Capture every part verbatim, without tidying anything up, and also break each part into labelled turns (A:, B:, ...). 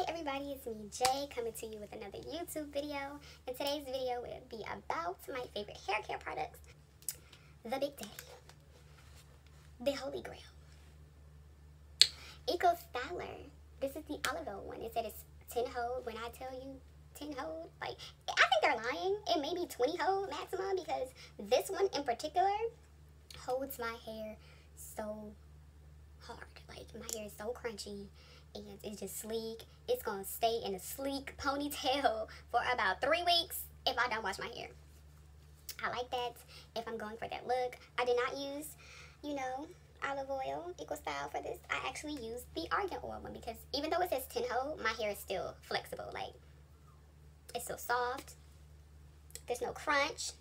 A: everybody, it's me Jay coming to you with another YouTube video, and today's video will be about my favorite hair care products, the Big Daddy, the Holy Grail, Eco Styler. This is the olive oil one. It said it's ten hold. When I tell you ten hold, like, I think they're lying. It may be twenty hold maximum, because this one in particular holds my hair so hard. Like, my hair is so crunchy and it's just sleek. It's gonna stay in a sleek ponytail for about three weeks if I don't wash my hair. I like that if I'm going for that look. I did not use, you know, olive oil, Eco Style for this. I actually used the argan oil one, because even though it says ten hold, my hair is still flexible. Like, it's still soft. There's no crunch.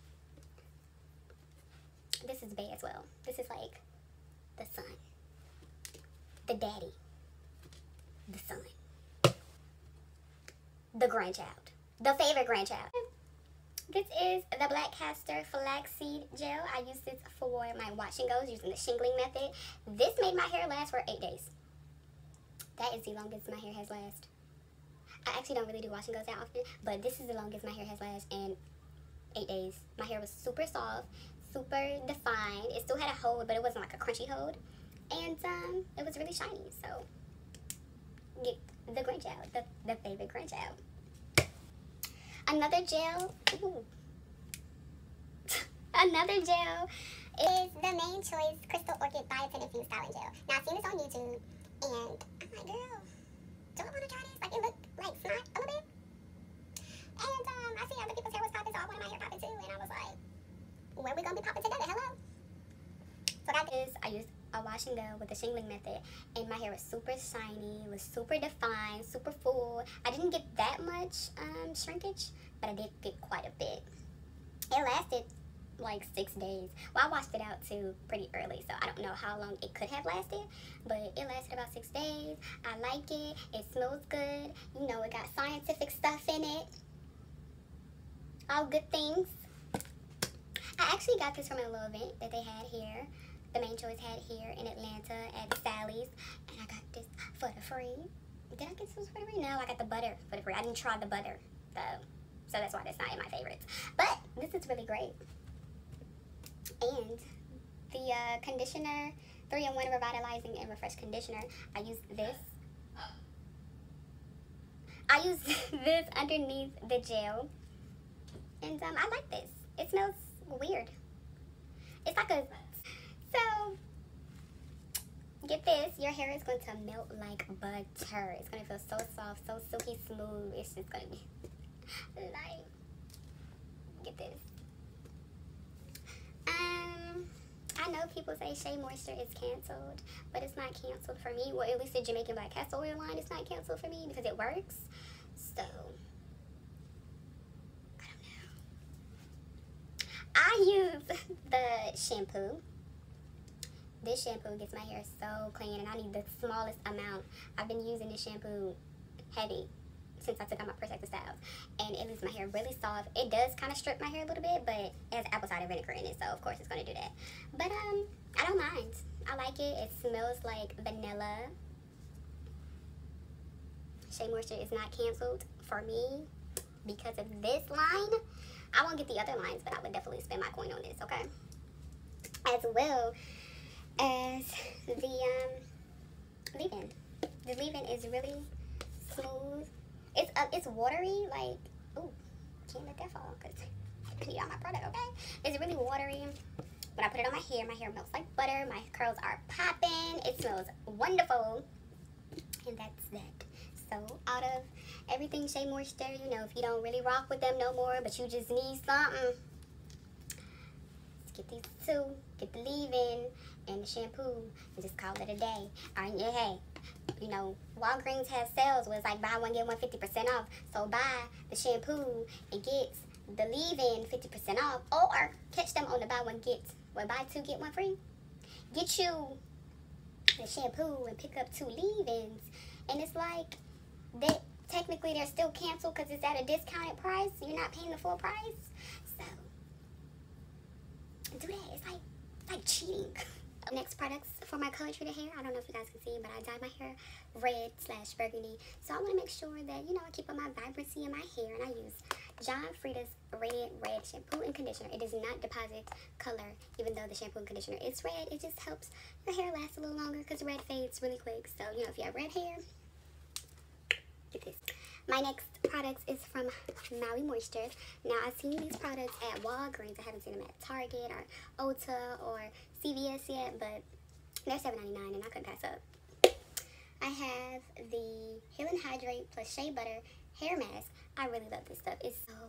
A: This is bae as well. This is like the sun, the daddy, the son, the grandchild, the favorite grandchild. This is the Black Castor Flaxseed Gel. I used this for my wash and goes using the shingling method. This made my hair last for eight days. That is the longest my hair has lasted. I actually don't really do wash and goes that often, but this is the longest my hair has lasted in eight days. My hair was super soft, super defined. It still had a hold, but it wasn't like a crunchy hold. And um, it was really shiny, so get the grandchild, the, the favorite grandchild. Another gel, ooh. Another gel is the Mane Choice Crystal Orchid Biotin Infused Styling Gel. Now, I've seen this on YouTube, and I'm like, girl, do I want to try this? Like, it looked like snot a little bit. And um, I see other people's hair was popping, so I wanted my hair popping too, and I was like, when we gonna be popping together? Hello? So that is, I used a wash and go with the shingling method, and my hair was super shiny, it was super defined, super full. I didn't get that much um, shrinkage, but I did get quite a bit. It lasted like six days. Well, I washed it out too pretty early, so I don't know how long it could have lasted, but it lasted about six days. I like it. It smells good. You know, it got scientific stuff in it. All good things. I actually got this from a little event that they had here. The Mane Choice had here in Atlanta at Sally's, and I got this for the free. Did I get this for the free? No, I got the butter for the free. I didn't try the butter, though, so that's why that's not in my favorites. But this is really great. And the uh, conditioner, three in one Revitalizing and Refresh Conditioner, I use this. I use this underneath the gel, and um, I like this. It smells weird. It's like a... So, get this, your hair is going to melt like butter. It's going to feel so soft, so silky smooth. It's just going to be like, get this. Um, I know people say Shea Moisture is canceled, but it's not canceled for me. Well, at least the Jamaican Black Castor Oil line is not canceled for me because it works. So, I don't know. I use the shampoo. This shampoo gets my hair so clean, and I need the smallest amount. I've been using this shampoo heavy since I took out my Protective Styles, and it leaves my hair really soft. It does kind of strip my hair a little bit, but it has apple cider vinegar in it, so of course it's going to do that. But um, I don't mind. I like it. It smells like vanilla. Shea Moisture is not canceled for me because of this line. I won't get the other lines, but I would definitely spend my coin on this, okay? As well as the um, leave-in. The leave-in is really smooth. It's uh, it's watery, like, ooh, can't let that fall because I need on my product, okay? It's really watery. When I put it on my hair, my hair melts like butter. My curls are popping. It smells wonderful. And that's that. So, out of everything Shea Moisture, you know, if you don't really rock with them no more, but you just need something, let's get these two. Get the leave-in and the shampoo and just call it a day. All right, yeah, hey, you know, Walgreens has sales where it's like buy one, get one fifty percent off. So buy the shampoo and get the leave-in fifty percent off, or catch them on the buy one, get, well, buy two, get one free. Get you the shampoo and pick up two leave-ins. And it's like, they, technically they're still canceled because it's at a discounted price. You're not paying the full price. So, do that. It's like, like cheating. Next products for my color treated hair, I don't know if you guys can see, but I dyed my hair red slash burgundy. So I want to make sure that, you know, I keep up my vibrancy in my hair. And I use John Frieda's Radiant Red shampoo and conditioner. It does not deposit color, even though the shampoo and conditioner is red. It just helps your hair last a little longer because red fades really quick. So, you know, if you have red hair, get this. My next product is from Maui Moisture. Now, I've seen these products at Walgreens. I haven't seen them at Target or Ulta or C V S yet, but they're seven ninety-nine and I couldn't pass up. I have the Heal and Hydrate plus Shea Butter hair mask. I really love this stuff. It's so,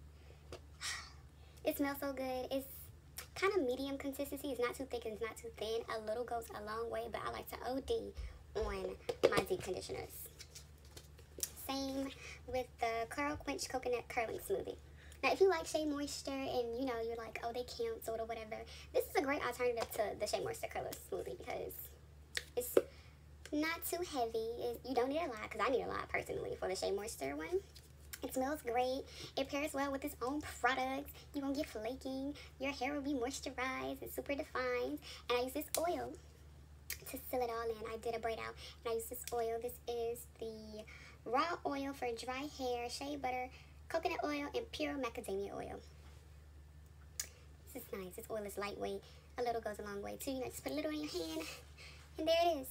A: it smells so good. It's kind of medium consistency. It's not too thick and it's not too thin. A little goes a long way, but I like to O D on my deep conditioners. Same with the Curl Quench Coconut Curling Smoothie. Now, if you like Shea Moisture and, you know, you're like, oh, they canceled or whatever, this is a great alternative to the Shea Moisture Curler Smoothie because it's not too heavy. It, you don't need a lot, because I need a lot, personally, for the Shea Moisture one. It smells great. It pairs well with its own products. You won't get flaking. Your hair will be moisturized and super defined. And I use this oil to seal it all in. I did a braid out, and I use this oil. This is the raw oil for dry hair, shea butter, coconut oil, and pure macadamia oil. This is nice. This oil is lightweight. A little goes a long way too. You know, just put a little in your hand, and there it is.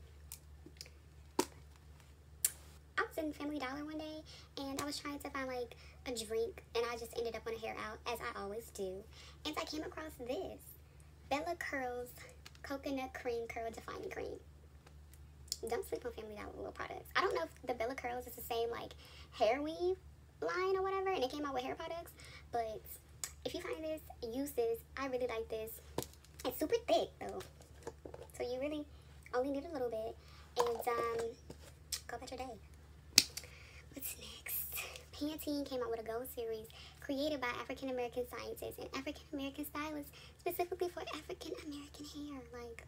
A: I was in Family Dollar one day, and I was trying to find like a drink, and I just ended up on a hair out, as I always do. And I came across this Bella Curls Coconut Cream Curl Defining Cream. Don't sleep on Family Dollar little products. I don't know if the Bella Curls is the same like hair weave line or whatever, and it came out with hair products, but if you find this, use this. I really like this. It's super thick though, so you really only need a little bit, and um, go about your day. What's next? Pantene came out with a Gold Series created by African American scientists and African American stylists specifically for African American hair. Like,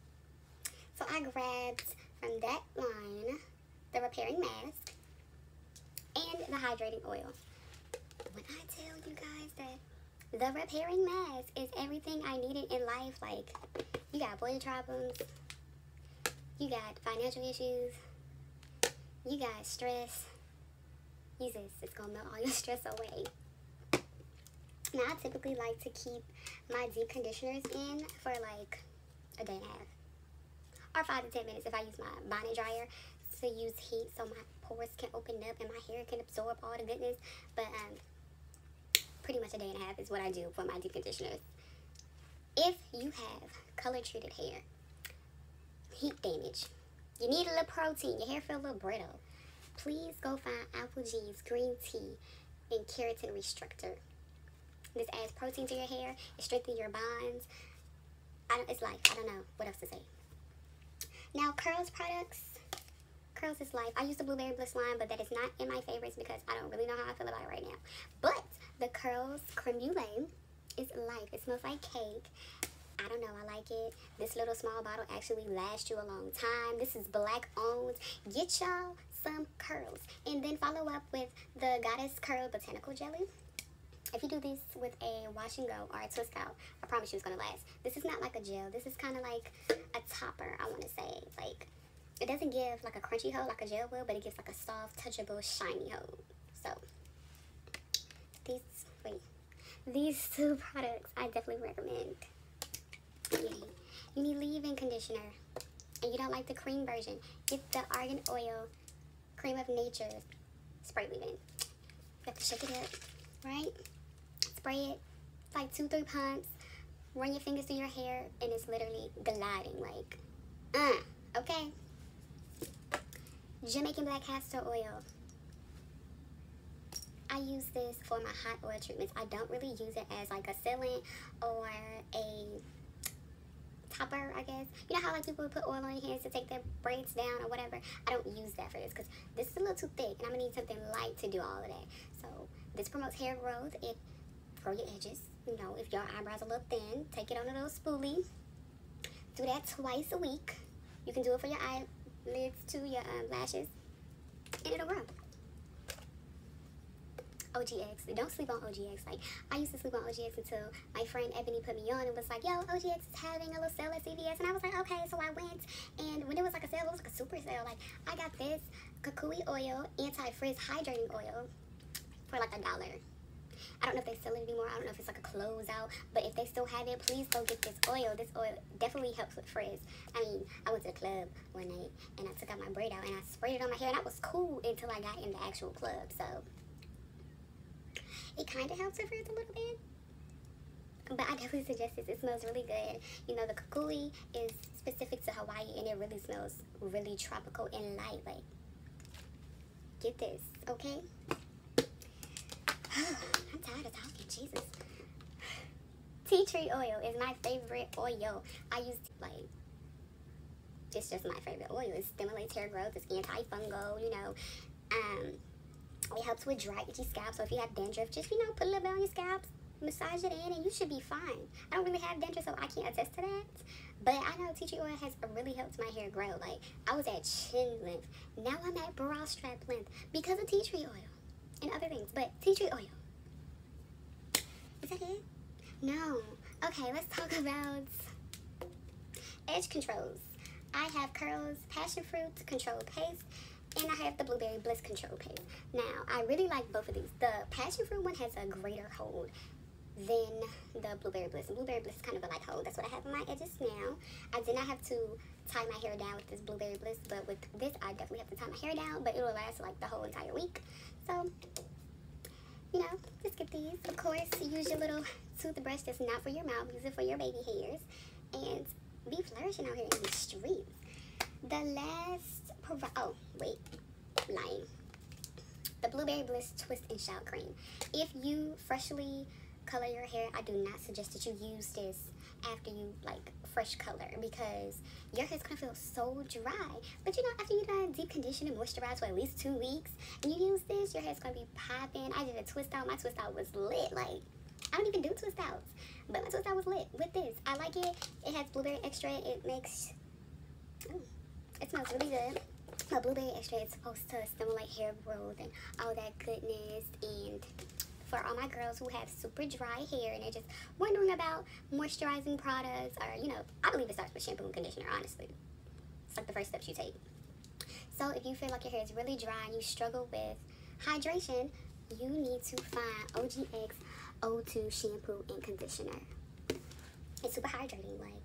A: so I grabbed from that line the repairing mask and the hydrating oil. When I tell you guys that the repairing mask is everything I needed in life, like, you got boy problems, you got financial issues, you got stress, use this. It's gonna melt all your stress away. Now, I typically like to keep my deep conditioners in for like a day and a half, or five to ten minutes if I use my bonnet dryer to use heat so my pores can open up and my hair can absorb all the goodness. But um, pretty much a day and a half is what I do for my deep conditioners. If you have color treated hair, heat damage, you need a little protein, your hair feels a little brittle, please go find Apple G's green tea and keratin restrictor. This adds protein to your hair, it strengthens your bonds. I don't, it's life. I don't know what else to say. Now, Curls products. Curls is life. I use the Blueberry Bliss line, but that is not in my favorites because I don't really know how I feel about it right now. But the Curls Creme Brulee is life. It smells like cake. I don't know, I like it. This little small bottle actually lasts you a long time. This is black owned. Get y'all some Curls. And then follow up with the Goddess Curl Botanical Jelly. If you do this with a wash and go or a twist out, I promise you it's going to last. This is not like a gel. This is kind of like a topper, I want to say. Like, it doesn't give like a crunchy hold like a gel will, but it gives like a soft, touchable, shiny hold. So, these, wait, these two products I definitely recommend. You need, you need leave-in conditioner, and you don't like the cream version, get the Argan Oil Cream of Nature spray leave-in. You have to shake it up, right? Spray it, it's like two, three pumps. Run your fingers through your hair, and it's literally gliding, like, uh, okay. Jamaican Black Castor Oil. I use this for my hot oil treatments. I don't really use it as like a sealant or a topper, I guess. You know how like people put oil on your hands to take their braids down or whatever? I don't use that for this because this is a little too thick, and I'm gonna need something light to do all of that. So this promotes hair growth. It grow your edges. You know, if your eyebrows are a little thin, take it on a little spoolie. Do that twice a week. You can do it for your eyelids too, your um, lashes, and it'll grow. O G X. Don't sleep on O G X. Like, I used to sleep on O G X until my friend Ebony put me on and was like, yo, O G X is having a little sale at C V S. And I was like, okay. So I went, and when it was like a sale, it was like a super sale. Like, I got this Kukui oil, anti-frizz hydrating oil for like a dollar. I don't know if they sell it anymore. I don't know if it's like a closeout. But if they still have it, please go get this oil. This oil definitely helps with frizz. I mean, I went to the club one night, and I took out my braid out, and I sprayed it on my hair, and I was cool until I got in the actual club. So it kind of helps with frizz a little bit. But I definitely suggest this. It smells really good. You know, the Kukui is specific to Hawaii, and it really smells really tropical and light. Like, get this, okay? I'm tired of talking, Jesus. Tea tree oil is my favorite oil. I use, like, it's just my favorite oil. It stimulates hair growth. It's antifungal, you know. Um, it helps with dry, itchy scalp. So if you have dandruff, just, you know, put a little bit on your scalp, massage it in, and you should be fine. I don't really have dandruff, so I can't attest to that. But I know tea tree oil has really helped my hair grow. Like, I was at chin length. Now I'm at bra strap length because of tea tree oil and other things. But tea tree oil. Is that it? No. Okay, let's talk about edge controls. I have Curls Passion Fruit Control Paste, and I have the Blueberry Bliss Control Paste. Now, I really like both of these. The Passion Fruit one has a greater hold than the Blueberry Bliss. And Blueberry Bliss is kind of a light hold. That's what I have on my edges now. I did not have to tie my hair down with this Blueberry Bliss, but with this, I definitely have to tie my hair down, but it will last like the whole entire week. So, you know, just get these. Of course, use your little toothbrush that's not for your mouth. Use it for your baby hairs. And be flourishing out here in the streets. The last, oh, wait, lying. The Blueberry Bliss Twist and Shout Cream. If you freshly color your hair, I do not suggest that you use this after you, like, fresh color, because your hair's gonna feel so dry. But you know, after you done deep condition and moisturize for at least two weeks, and you use this, your hair's gonna be popping. I did a twist out. My twist out was lit. Like, I don't even do twist outs, but my twist out was lit with this. I like it. It has blueberry extract. It makes, ooh, it smells really good. But blueberry extract is supposed to stimulate hair growth and all that goodness. And for all my girls who have super dry hair and they're just wondering about moisturizing products, or, you know, I believe it starts with shampoo and conditioner, honestly. It's like the first steps you take. So if you feel like your hair is really dry and you struggle with hydration, you need to find O G X O two shampoo and conditioner. It's super hydrating. Like,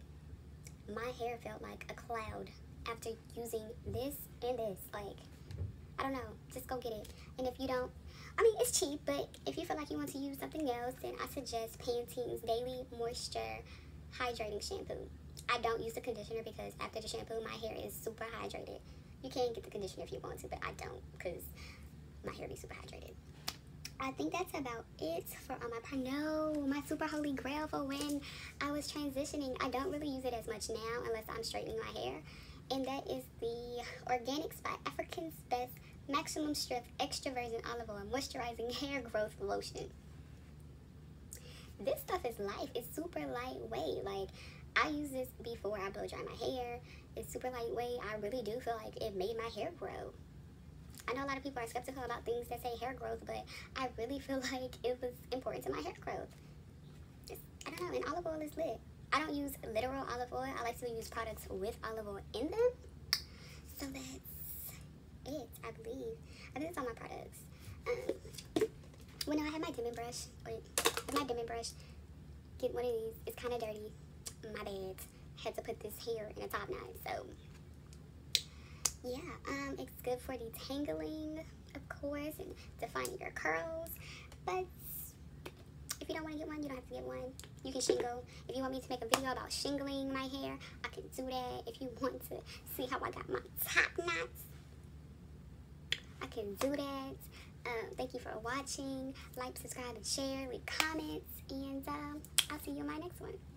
A: my hair felt like a cloud after using this and this. Like, I don't know, just go get it. And if you don't, I mean, it's cheap, but if you feel like you want to use something else, then I suggest Pantene's Daily Moisture Hydrating Shampoo. I don't use the conditioner because after the shampoo, my hair is super hydrated. You can get the conditioner if you want to, but I don't, because my hair be super hydrated. I think that's about it for all my, no, my super holy grail for when I was transitioning. I don't really use it as much now unless I'm straightening my hair. And that is the Organics by African's Best Maximum Strength Extra Virgin Olive Oil Moisturizing Hair Growth Lotion. This stuff is life. It's super lightweight. Like, I use this before I blow dry my hair. It's super lightweight. I really do feel like it made my hair grow. I know a lot of people are skeptical about things that say hair growth, but I really feel like it was important to my hair growth. It's, I don't know, and olive oil is lit. I don't use literal olive oil. I like to use products with olive oil in them. So that's it, I believe. I think that's all my products. Um, well, no, I have my dimming brush. Wait, with my dimming brush, get one of these. It's kind of dirty. My bad. Had to put this here in a top knot, so yeah, um, it's good for detangling, of course, and defining your curls. But if you don't want to get one, you don't have to get one. You can shingle. If you want me to make a video about shingling my hair, I can do that. If you want to see how I got my top knots, I can do that. Um, thank you for watching. Like, subscribe, and share. Leave comments. And um, I'll see you in my next one.